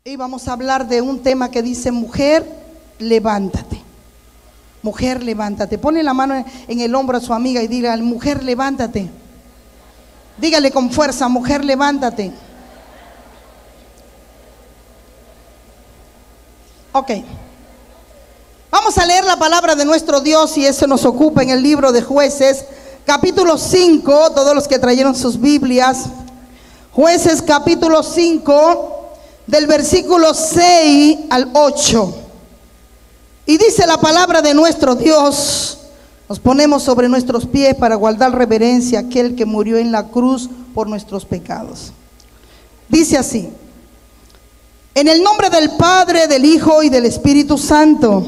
Y vamos a hablar de un tema que dice: mujer, levántate. Mujer, levántate. Pone la mano en el hombro a su amiga y dígale: mujer, levántate. Dígale con fuerza: mujer, levántate. Ok. Vamos a leer la palabra de nuestro Dios, y eso nos ocupa en el libro de Jueces, capítulo 5, todos los que trajeron sus Biblias. Jueces capítulo 5, del versículo 6 al 8. Y dice la palabra de nuestro Dios: nos ponemos sobre nuestros pies para guardar reverencia a aquel que murió en la cruz por nuestros pecados. Dice así: en el nombre del Padre, del Hijo y del Espíritu Santo.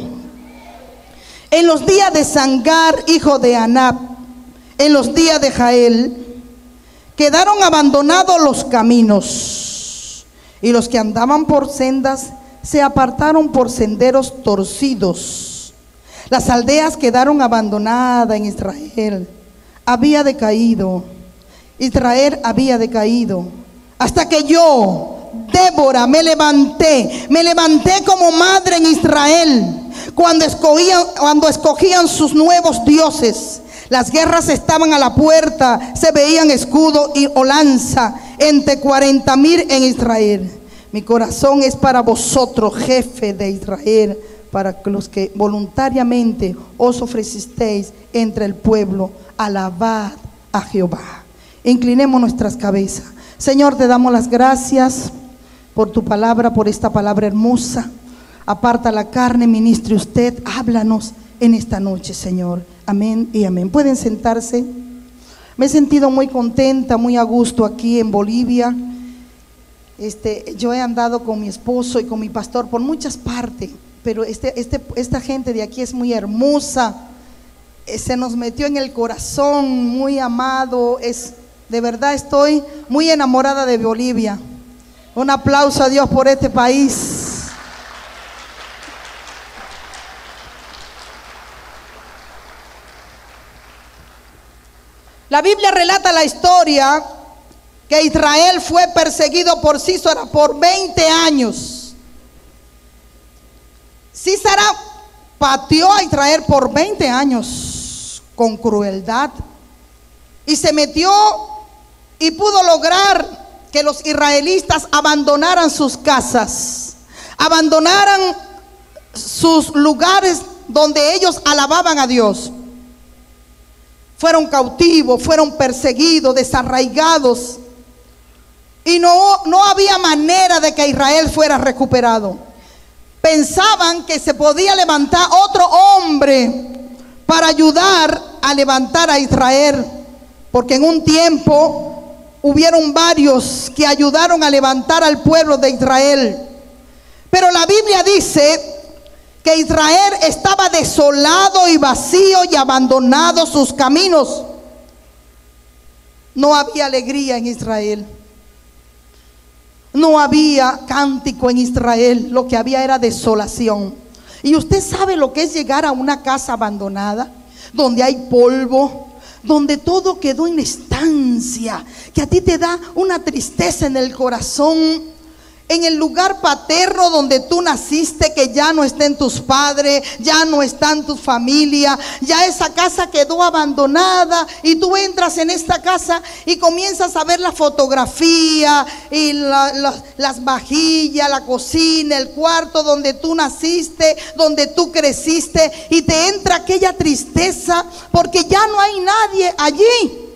En los días de Sangar, hijo de Anab, en los días de Jael, quedaron abandonados los caminos, y los que andaban por sendas se apartaron por senderos torcidos. Las aldeas quedaron abandonadas en Israel. Había decaído, Israel había decaído, hasta que yo, Débora, me levanté como madre en Israel, cuando escogían sus nuevos dioses. Las guerras estaban a la puerta, se veían escudo o lanza entre 40,000 en Israel. Mi corazón es para vosotros, jefe de Israel, para los que voluntariamente os ofrecisteis entre el pueblo. Alabad a Jehová. Inclinemos nuestras cabezas. Señor, te damos las gracias por tu palabra, por esta palabra hermosa. Aparta la carne, ministre usted, háblanos en esta noche, Señor. Amén y amén. Pueden sentarse. Me he sentido muy contenta, muy a gusto aquí en Bolivia. Yo he andado con mi esposo y con mi pastor por muchas partes, pero esta gente de aquí es muy hermosa. Se nos metió en el corazón, muy amado. De verdad estoy muy enamorada de Bolivia. Un aplauso a Dios por este país. La Biblia relata la historia que Israel fue perseguido por Sísara por 20 años. Sísara pateó a Israel por 20 años con crueldad, y se metió y pudo lograr que los israelitas abandonaran sus casas, abandonaran sus lugares donde ellos alababan a Dios. Fueron cautivos, fueron perseguidos, desarraigados, y no había manera de que Israel fuera recuperado. Pensaban que se podía levantar otro hombre para ayudar a levantar a Israel, porque en un tiempo hubieron varios que ayudaron a levantar al pueblo de Israel. Pero la Biblia dice que Israel estaba desolado y vacío y abandonado sus caminos. No había alegría en Israel. No había cántico en Israel. Lo que había era desolación. Y usted sabe lo que es llegar a una casa abandonada, donde hay polvo, donde todo quedó en estancia, que a ti te da una tristeza en el corazón. En el lugar paterno donde tú naciste, que ya no estén tus padres, ya no están tu familia, ya esa casa quedó abandonada, y tú entras en esta casa y comienzas a ver la fotografía y las vajillas, la cocina, el cuarto donde tú naciste, donde tú creciste, y te entra aquella tristeza porque ya no hay nadie allí.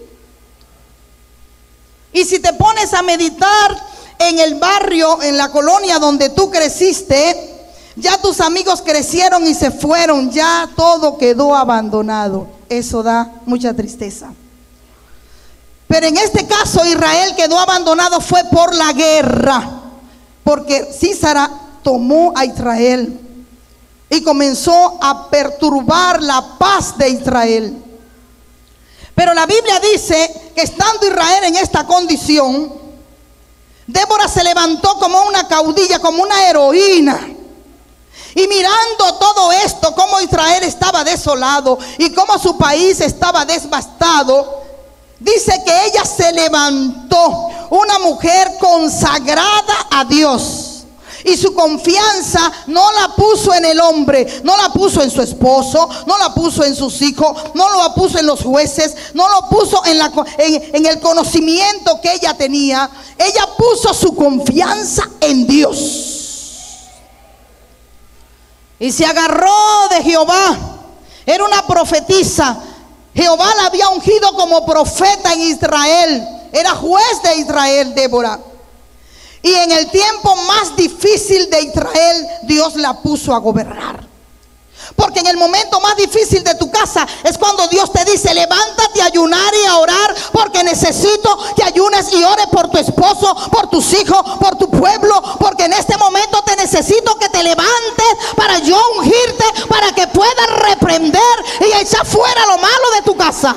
Y si te pones a meditar en el barrio, en la colonia donde tú creciste, ya tus amigos crecieron y se fueron, ya todo quedó abandonado. Eso da mucha tristeza. Pero en este caso Israel quedó abandonado fue por la guerra, porque Sísara tomó a Israel y comenzó a perturbar la paz de Israel. Pero la Biblia dice que estando Israel en esta condición, Débora se levantó como una caudilla, como una heroína. Y mirando todo esto, cómo Israel estaba desolado y cómo su país estaba devastado, dice que ella se levantó, una mujer consagrada a Dios, Y su confianza no la puso en el hombre, no la puso en su esposo, no la puso en sus hijos, no la puso en los jueces, no lo puso en el conocimiento que ella tenía. Ella puso su confianza en Dios. Y se agarró de Jehová. Era una profetisa. Jehová la había ungido como profeta en Israel. Era juez de Israel, Débora. Y en el tiempo más difícil de Israel, Dios la puso a gobernar. Porque en el momento más difícil de tu casa es cuando Dios te dice: levántate a ayunar y a orar, porque necesito que ayunes y ores por tu esposo, por tus hijos, por tu pueblo, porque en este momento te necesito que te levantes para yo ungirte, para que puedas reprender y echar fuera lo malo de tu casa.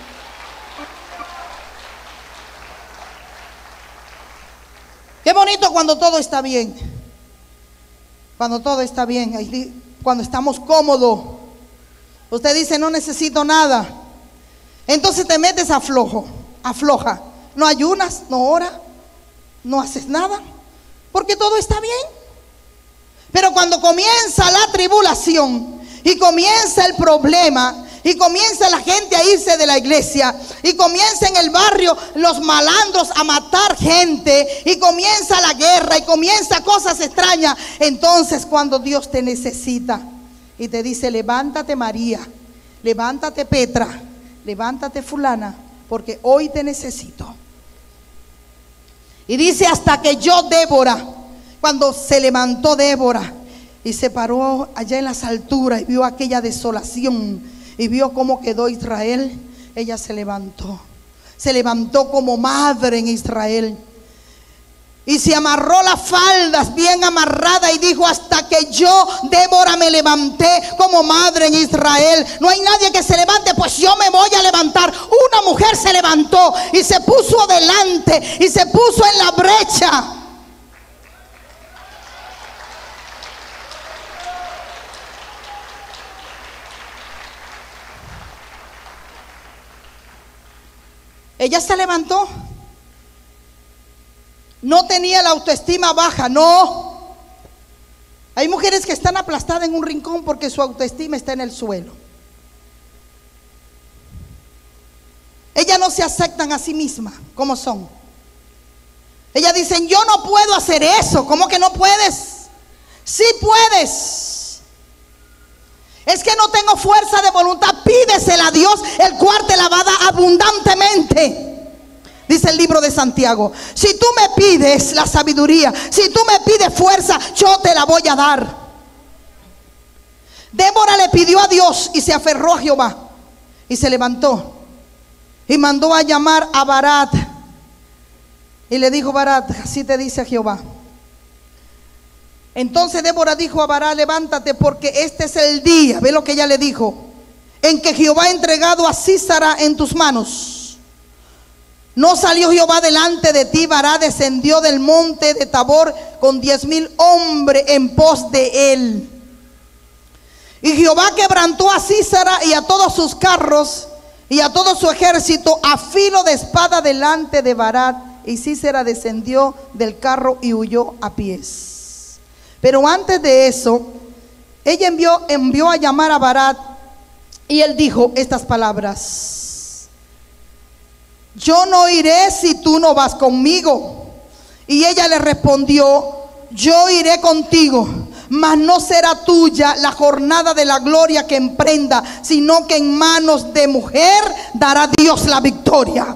Qué bonito cuando todo está bien. Cuando todo está bien, cuando estamos cómodos. Usted dice: no necesito nada. Entonces te metes afloja. No ayunas, no oras, no haces nada, porque todo está bien. Pero cuando comienza la tribulación y comienza el problema, y comienza la gente a irse de la iglesia, y comienza en el barrio los malandros a matar gente, y comienza la guerra, y comienza cosas extrañas, entonces cuando Dios te necesita y te dice: levántate María, levántate Petra, levántate fulana, porque hoy te necesito. Y dice: hasta que yo, Débora, cuando se levantó Débora y se paró allá en las alturas y vio aquella desolación y vio cómo quedó Israel, ella se levantó como madre en Israel. Y se amarró las faldas bien amarrada y dijo: hasta que yo, Débora, me levanté como madre en Israel. No hay nadie que se levante, pues yo me voy a levantar. Una mujer se levantó y se puso delante y se puso en la brecha. Ella se levantó. No tenía la autoestima baja, no. Hay mujeres que están aplastadas en un rincón porque su autoestima está en el suelo. Ellas no se aceptan a sí mismas como son. Ellas dicen: yo no puedo hacer eso. ¿Cómo que no puedes? Sí puedes. Es que no tengo fuerza de voluntad. Pídesela a Dios, el cual te la va a dar abundantemente. Dice el libro de Santiago: si tú me pides la sabiduría, si tú me pides fuerza, yo te la voy a dar. Débora le pidió a Dios y se aferró a Jehová. Y se levantó y mandó a llamar a Barak. Y le dijo: Barak, así te dice Jehová. Entonces Débora dijo a Barak: levántate, porque este es el día, ve lo que ella le dijo, en que Jehová ha entregado a Sísara en tus manos. No salió Jehová delante de ti. Barak descendió del monte de Tabor con 10,000 hombres en pos de él. Y Jehová quebrantó a Sísara y a todos sus carros y a todo su ejército a filo de espada delante de Barak. Y Sísara descendió del carro y huyó a pies. Pero antes de eso, ella envió a llamar a Barak, y él dijo estas palabras: yo no iré si tú no vas conmigo. Y ella le respondió: yo iré contigo, mas no será tuya la jornada de la gloria que emprenda, sino que en manos de mujer dará Dios la victoria.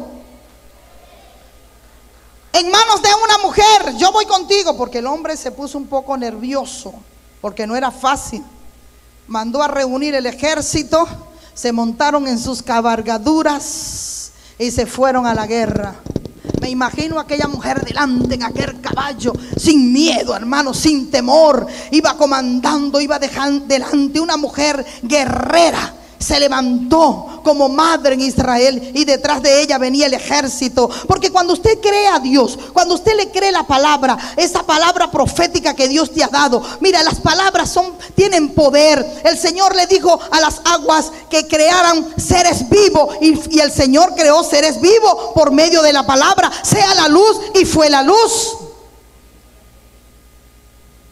En manos de una mujer, yo voy contigo. Porque el hombre se puso un poco nervioso, porque no era fácil. Mandó a reunir el ejército, se montaron en sus cabalgaduras y se fueron a la guerra. Me imagino a aquella mujer delante en aquel caballo, sin miedo, hermano, sin temor. Iba comandando, iba dejando delante una mujer guerrera. Se levantó como madre en Israel, y detrás de ella venía el ejército. Porque cuando usted cree a Dios, cuando usted le cree la palabra, esa palabra profética que Dios te ha dado, mira, las palabras tienen poder. El Señor le dijo a las aguas que crearan seres vivos, y el Señor creó seres vivos por medio de la palabra. Sea la luz, y fue la luz.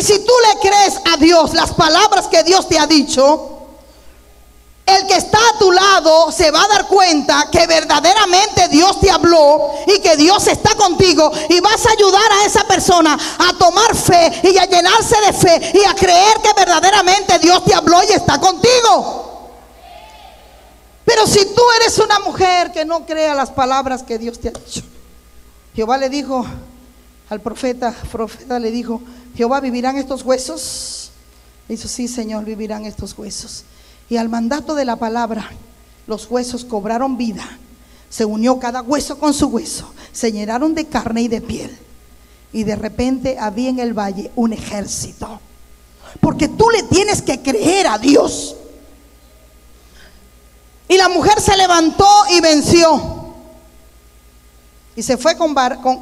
Y si tú le crees a Dios las palabras que Dios te ha dicho, el que está a tu lado se va a dar cuenta que verdaderamente Dios te habló y que Dios está contigo, y vas a ayudar a esa persona a tomar fe y a llenarse de fe y a creer que verdaderamente Dios te habló y está contigo. Pero si tú eres una mujer que no crea las palabras que Dios te ha dicho, Jehová le dijo al profeta le dijo: Jehová, ¿vivirán estos huesos? Dijo: sí, Señor, vivirán estos huesos. Y al mandato de la palabra, los huesos cobraron vida. Se unió cada hueso con su hueso, se llenaron de carne y de piel. Y de repente había en el valle un ejército. Porque tú le tienes que creer a Dios. Y la mujer se levantó y venció. Y se fue con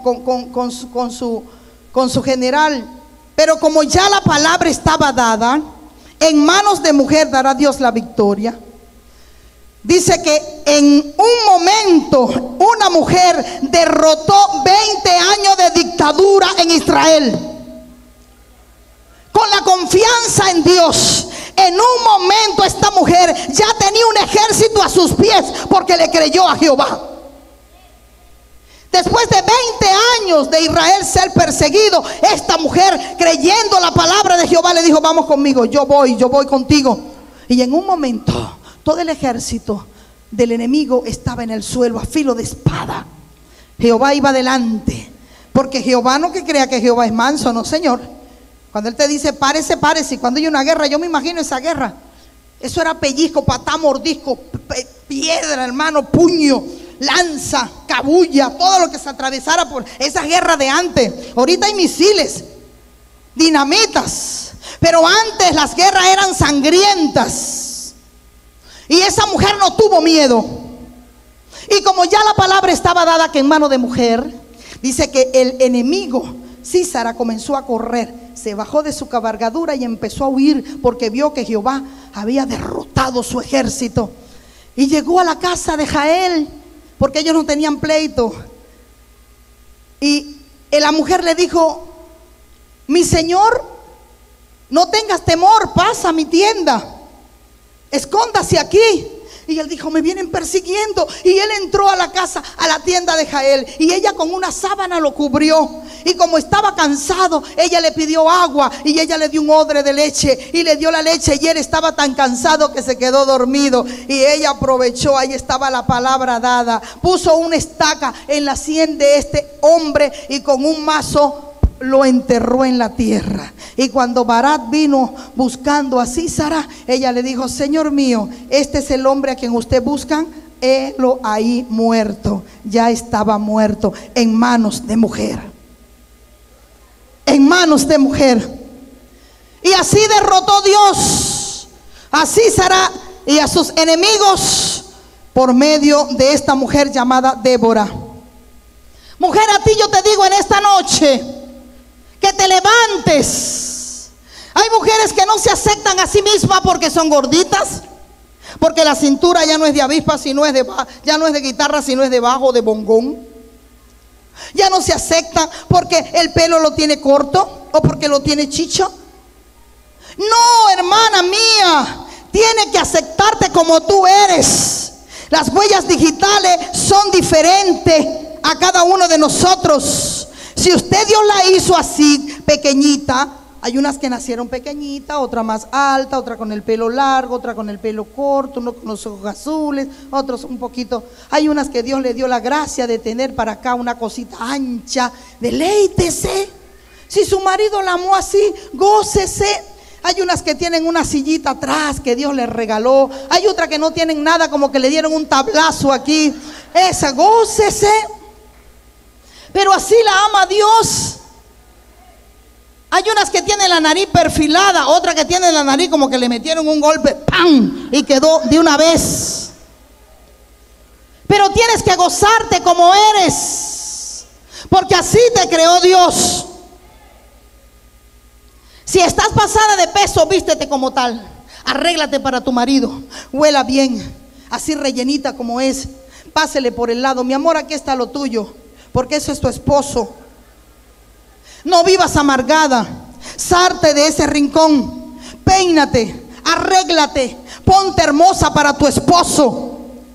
su general. Pero como ya la palabra estaba dada, en manos de mujer dará Dios la victoria. Dice que en un momento una mujer derrotó 20 años de dictadura en Israel. Con la confianza en Dios, en un momento esta mujer ya tenía un ejército a sus pies porque le creyó a Jehová. Después de 20 años de Israel ser perseguido, esta mujer, creyendo la palabra de Jehová, le dijo: vamos conmigo, yo voy contigo. Y en un momento todo el ejército del enemigo estaba en el suelo a filo de espada. Jehová iba adelante, porque Jehová, no que crea que Jehová es manso, no, Señor. Cuando Él te dice párese, párese. Y cuando hay una guerra, yo me imagino esa guerra, eso era pellizco, patá, mordisco, piedra, hermano, puño, lanza, cabulla, todo lo que se atravesara por esa guerra de antes. Ahorita hay misiles, dinamitas, pero antes las guerras eran sangrientas. Y esa mujer no tuvo miedo. Y como ya la palabra estaba dada que en mano de mujer, dice que el enemigo Císara comenzó a correr, se bajó de su cabalgadura y empezó a huir, porque vio que Jehová había derrotado su ejército. Y llegó a la casa de Jael, porque ellos no tenían pleito. Y la mujer le dijo: mi señor, no tengas temor, pasa a mi tienda, escóndase aquí. Y él dijo: me vienen persiguiendo. Y él entró a la casa, a la tienda de Jael, y ella con una sábana lo cubrió. Y como estaba cansado, ella le pidió agua, y ella le dio un odre de leche, y le dio la leche. Y él estaba tan cansado que se quedó dormido. Y ella aprovechó, ahí estaba la palabra dada, puso una estaca en la sien de este hombre, y con un mazo lo enterró en la tierra. Y cuando Barak vino buscando a Císara, ella le dijo: señor mío, este es el hombre a quien usted busca. Helo ahí muerto. Ya estaba muerto en manos de mujer. En manos de mujer. Y así derrotó Dios a Císara y a sus enemigos por medio de esta mujer llamada Débora. Mujer, a ti yo te digo en esta noche que te levantes. Hay mujeres que no se aceptan a sí mismas porque son gorditas, porque la cintura ya no es de avispa, ya no es de guitarra, sino es de bajo, de bongón. Ya no se aceptan porque el pelo lo tiene corto o porque lo tiene chicho. No, hermana mía, tiene que aceptarte como tú eres. Las huellas digitales son diferentes a cada uno de nosotros. Si usted Dios la hizo así, pequeñita, hay unas que nacieron pequeñitas, otra más alta, otra con el pelo largo, otra con el pelo corto, uno con los ojos azules, otros un poquito. Hay unas que Dios le dio la gracia de tener para acá una cosita ancha. Deleítese. Si su marido la amó así, gócese. Hay unas que tienen una sillita atrás que Dios les regaló. Hay otras que no tienen nada, como que le dieron un tablazo aquí. Esa, gócese. Pero así la ama Dios. Hay unas que tienen la nariz perfilada, otra que tiene la nariz como que le metieron un golpe, ¡pam!, y quedó de una vez. Pero tienes que gozarte como eres, porque así te creó Dios. Si estás pasada de peso, vístete como tal. Arréglate para tu marido, huela bien, así rellenita como es. Pásele por el lado: mi amor, aquí está lo tuyo, porque ese es tu esposo. No vivas amargada. salte de ese rincón. Peínate, arréglate, ponte hermosa para tu esposo.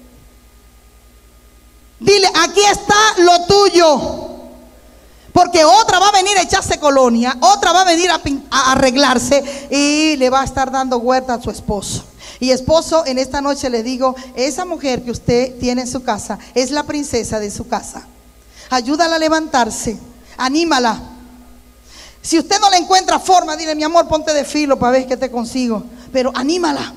Dile, aquí está lo tuyo. Porque otra va a venir a echarse colonia, otra va a venir a arreglarse y le va a estar dando vuelta a su esposo. Y esposo, en esta noche le digo, esa mujer que usted tiene en su casa es la princesa de su casa. Ayúdala a levantarse, anímala. Si usted no le encuentra forma, dile, mi amor, ponte de filo para ver qué te consigo. Pero anímala.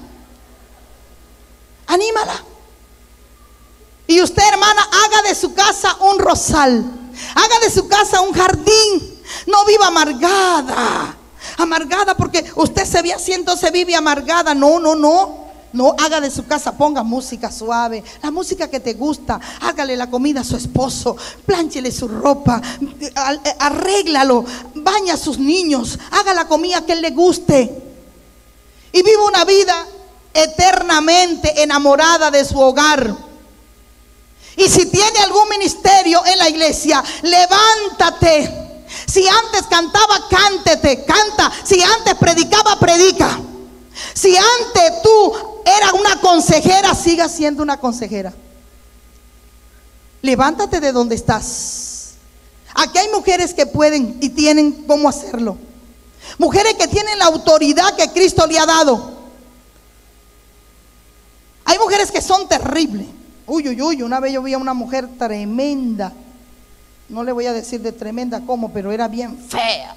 Anímala. Y usted, hermana, haga de su casa un rosal. Haga de su casa un jardín. No viva amargada. Amargada porque usted se ve haciendo, se vive amargada. No, no, no. No, haga de su casa, ponga música suave, la música que te gusta. Hágale la comida a su esposo, plánchele su ropa, arréglalo, baña a sus niños, haga la comida que él le guste. Y viva una vida eternamente enamorada de su hogar. Y si tiene algún ministerio en la iglesia, levántate. Si antes cantaba, canta. Si antes predicaba, predica. Si antes tú eras una consejera, siga siendo una consejera. Levántate de donde estás. Aquí hay mujeres que pueden y tienen cómo hacerlo. Mujeres que tienen la autoridad que Cristo le ha dado. Hay mujeres que son terribles. Una vez yo vi a una mujer tremenda. No le voy a decir de tremenda cómo, pero era bien fea.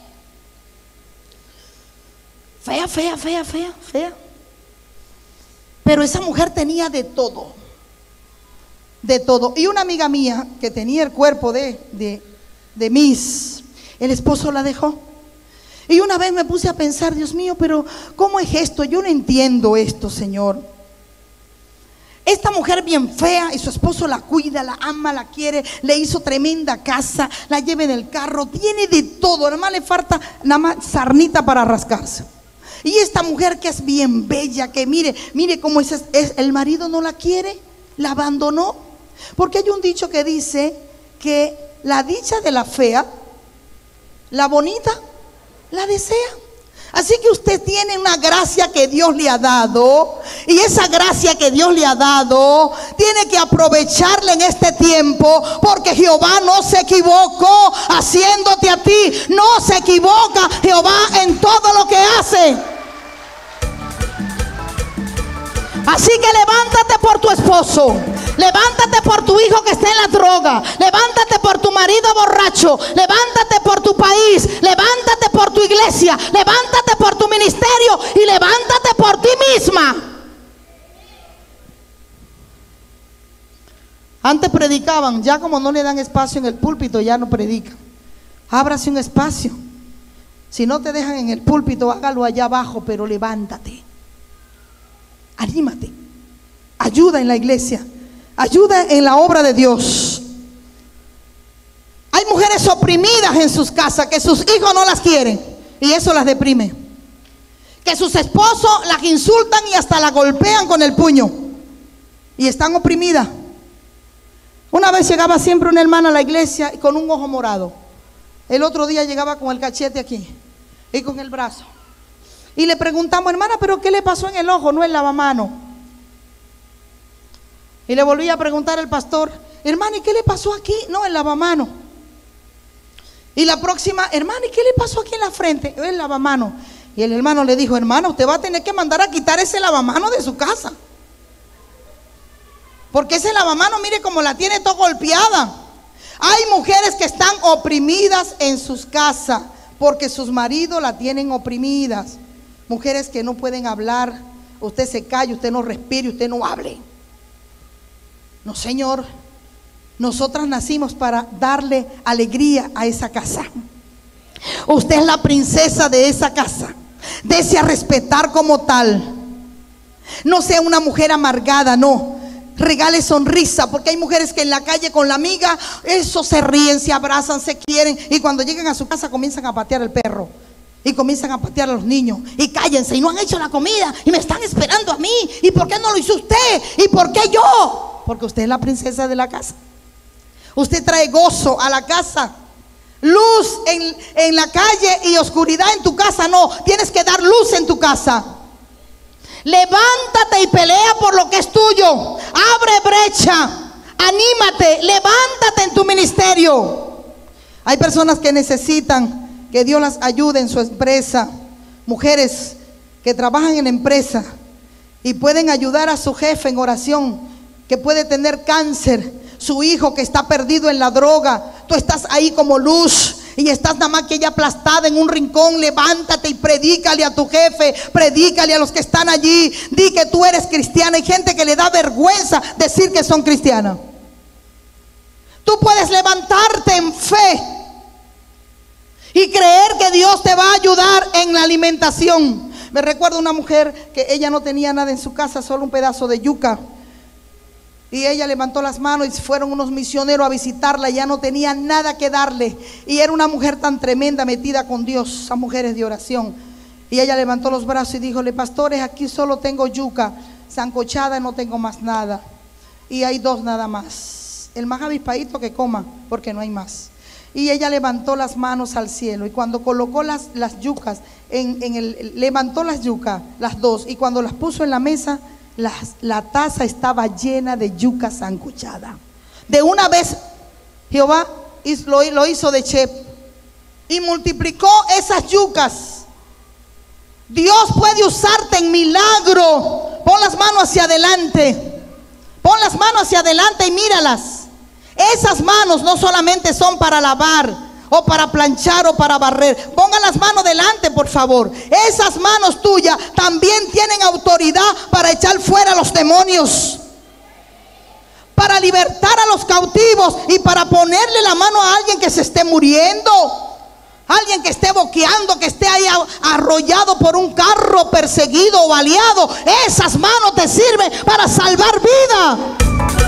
Fea. Pero esa mujer tenía de todo. De todo. Y una amiga mía que tenía el cuerpo de Miss, el esposo la dejó. Y una vez me puse a pensar, Dios mío, pero ¿cómo es esto? Yo no entiendo esto, Señor. Esta mujer bien fea y su esposo la cuida, la ama, la quiere, le hizo tremenda casa, la lleva en el carro, tiene de todo, nada más le falta nada más sarnita para rascarse. Y esta mujer que es bien bella, que mire cómo es, el marido no la quiere, la abandonó. Porque hay un dicho que dice que la dicha de la fea, la bonita, la desea. Así que usted tiene una gracia que Dios le ha dado, y esa gracia que Dios le ha dado tiene que aprovecharla en este tiempo, porque Jehová no se equivocó haciéndote a ti. No se equivoca Jehová en todo lo que hace. Así que levántate por tu esposo, levántate por tu hijo que está en la droga, levántate por tu marido borracho, levántate por tu país, levántate por tu iglesia, levántate por tu ministerio y levántate por ti misma. Antes predicaban, ya como no le dan espacio en el púlpito, ya no predican. Ábrase un espacio. Si no te dejan en el púlpito, hágalo allá abajo, pero levántate. Anímate, ayuda en la iglesia, ayuda en la obra de Dios. Hay mujeres oprimidas en sus casas, que sus hijos no las quieren y eso las deprime. Que sus esposos las insultan y hasta la golpean con el puño y están oprimidas. Una vez llegaba siempre una hermana a la iglesia con un ojo morado. El otro día llegaba con el cachete aquí y con el brazo. Y le preguntamos, hermana, ¿pero qué le pasó en el ojo? No el lavamano. Y le volví a preguntar al pastor, hermana, ¿y qué le pasó aquí? No, el lavamano. Y la próxima, hermana, ¿y qué le pasó aquí en la frente? El lavamano. Y el hermano le dijo, hermano, usted va a tener que mandar a quitar ese lavamano de su casa. Porque ese lavamano, mire cómo la tiene todo golpeada. Hay mujeres que están oprimidas en sus casas porque sus maridos la tienen oprimidas. Mujeres que no pueden hablar, usted se calla, usted no respire, usted no hable. No, Señor, nosotras nacimos para darle alegría a esa casa. Usted es la princesa de esa casa. Dese a respetar como tal. No sea una mujer amargada, no. Regale sonrisa, porque hay mujeres que en la calle con la amiga, eso se ríen, se abrazan, se quieren, y cuando llegan a su casa comienzan a patear el perro. Y comienzan a patear a los niños. Y cállense, y no han hecho la comida. Y me están esperando a mí. ¿Y por qué no lo hizo usted? ¿Y por qué yo? Porque usted es la princesa de la casa. Usted trae gozo a la casa. luz en la calle y oscuridad en tu casa. No, tienes que dar luz en tu casa. Levántate y pelea por lo que es tuyo. Abre brecha, anímate, levántate en tu ministerio. Hay personas que necesitan que Dios las ayude en su empresa. Mujeres que trabajan en empresa y pueden ayudar a su jefe en oración, que puede tener cáncer, su hijo que está perdido en la droga. Tú estás ahí como luz y estás nada más que ella aplastada en un rincón. Levántate y predícale a tu jefe, predícale a los que están allí. Di que tú eres cristiana. Hay gente que le da vergüenza decir que son cristianas. Tú puedes levantarte en fe y creer que Dios te va a ayudar en la alimentación. Me recuerdo una mujer que ella no tenía nada en su casa, solo un pedazo de yuca. Y ella levantó las manos y fueron unos misioneros a visitarla. Ya no tenía nada que darle. Y era una mujer tan tremenda, metida con Dios. Esas mujeres de oración. Y ella levantó los brazos y díjole: pastores, aquí solo tengo yuca sancochada, no tengo más nada. Y hay dos nada más. El más avispadito que coma, porque no hay más. Y ella levantó las manos al cielo. Y cuando colocó las yucas, levantó las yucas, las dos. Y cuando las puso en la mesa, la taza estaba llena de yuca sancochada. De una vez Jehová lo hizo de chef y multiplicó esas yucas. Dios puede usarte en milagro. Pon las manos hacia adelante. Pon las manos hacia adelante y míralas. Esas manos no solamente son para lavar o para planchar o para barrer. Pongan las manos delante, por favor. Esas manos tuyas también tienen autoridad para echar fuera a los demonios, para libertar a los cautivos y para ponerle la mano a alguien que se esté muriendo, alguien que esté boqueando, que esté ahí arrollado por un carro, perseguido o baleado. Esas manos te sirven para salvar vida.